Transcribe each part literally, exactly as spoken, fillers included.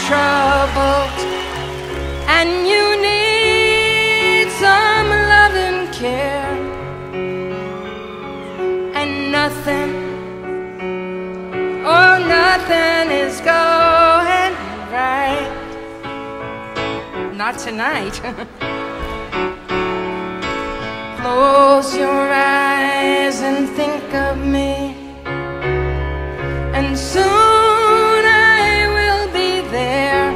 troubled and you need some love and care, and nothing, oh nothing is going right. Not tonight. Close your eyes and think of me, and soon I will be there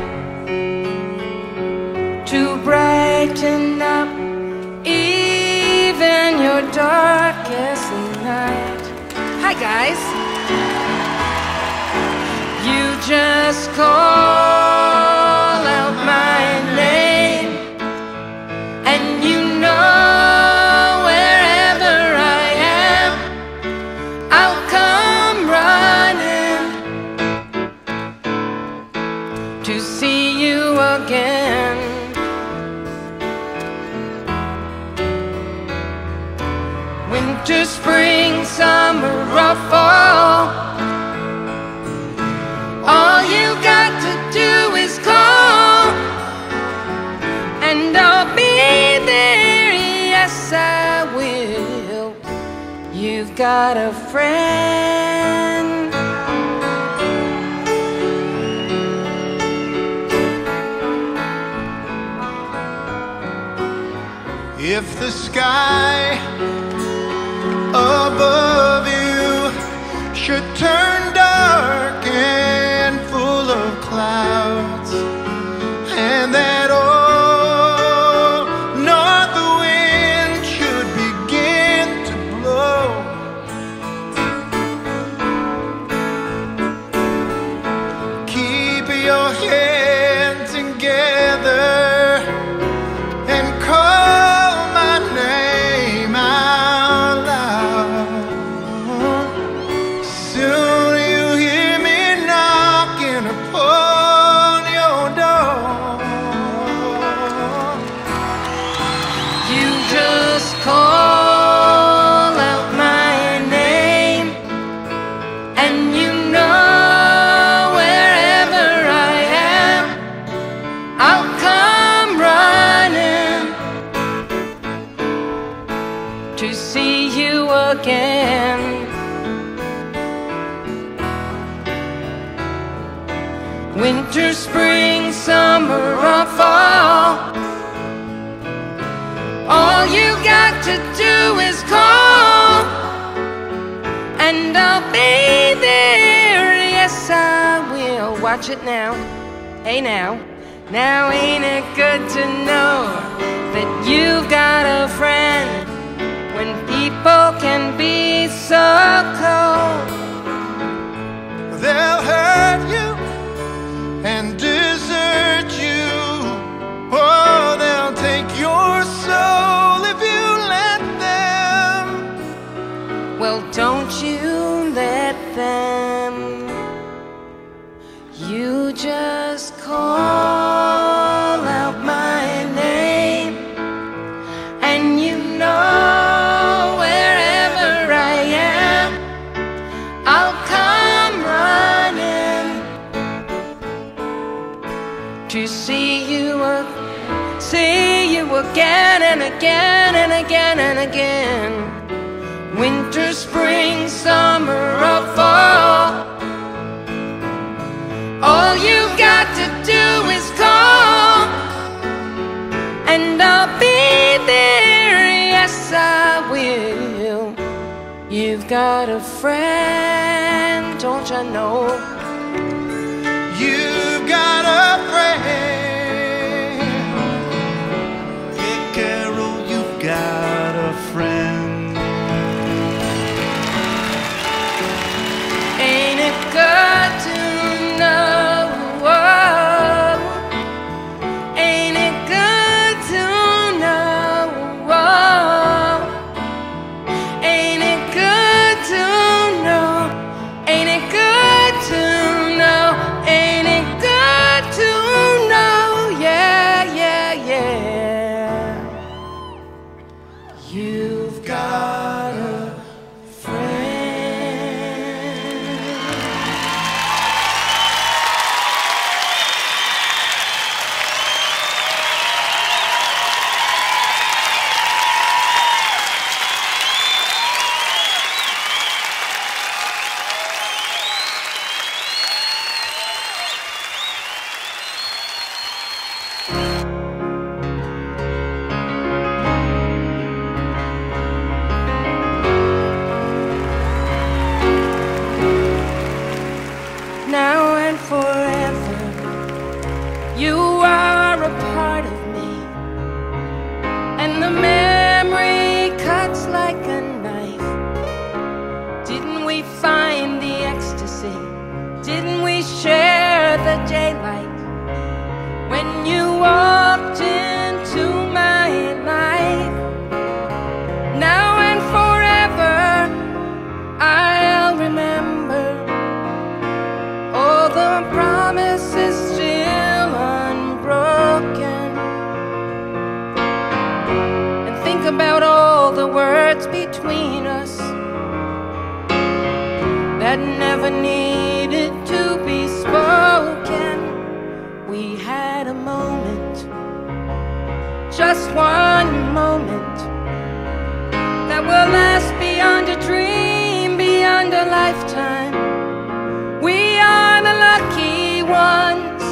to brighten up even your darkest night. Hi guys. You just call out my name, and you know wherever I am, I'll come running to see you again. Winter, spring, summer, or fall, all you got to do is call, and I'll be there, yes I will. You've got a friend. If the sky above you should turn dark and full of clouds, and that old north wind should begin to blow, keep your hands together and call my name out loud. Soon you hear me knocking upon your door. You just call out my name, and you know wherever I am, I'll come running to see you again. Winter, spring, summer, or fall, all you got to do is call, and I'll be there, yes I will. Watch it now, hey now. Now ain't it good to know that you've got a friend when people can be so cold? They'll hurt you and desert you, or they'll take your soul if you let them. Well, don't you let them. You just call out my name, and you know wherever I am, I'll come running to see you, see you again and again and again and again. Winter, spring, summer, or fall, all you got to do is call, and I'll be there, yes I will. You've got a friend, don't you know? You've got a friend. Yeah, Carol, you've got a friend. Ain't it good to know? Oh, ain't it good to know? Oh, ain't it good to know? Ain't it good to You are a part of me, and the memory cuts like a knife. Didn't we find the ecstasy? Didn't we share the daylight? When you walked into my life, now and forever I'll remember all the promises still unbroken, and think about all the words between us that never needed to be spoken. We had a moment, just one moment, that will last beyond a dream, beyond a lifetime. We are the lucky ones.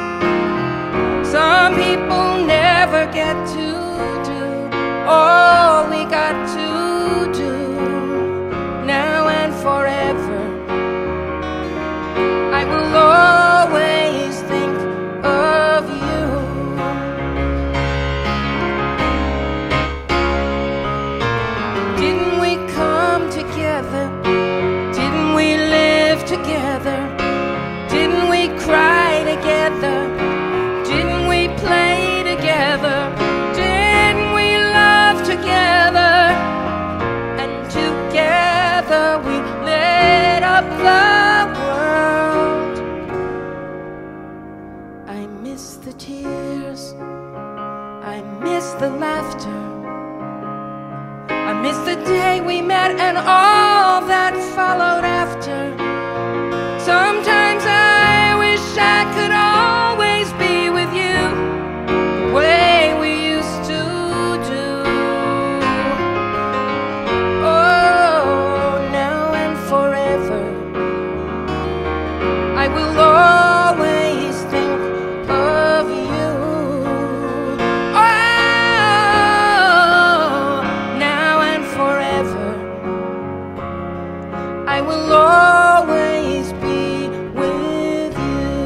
Some people never get to do all we got to do. Now and forever, I will always think of you. Didn't we come together? Didn't we live together? Didn't we cry together? Didn't we play together? Didn't we love together? And together we lit up the world. I miss the tears, I miss the laughter, I miss the day we met and all that followed after. Sometimes I wish I could always be with you, the way we used to do. Oh, now and forever, I will always think of you. Oh, now and forever, I will always be with you.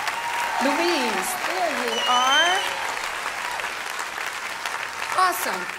Louise, there you are. Awesome.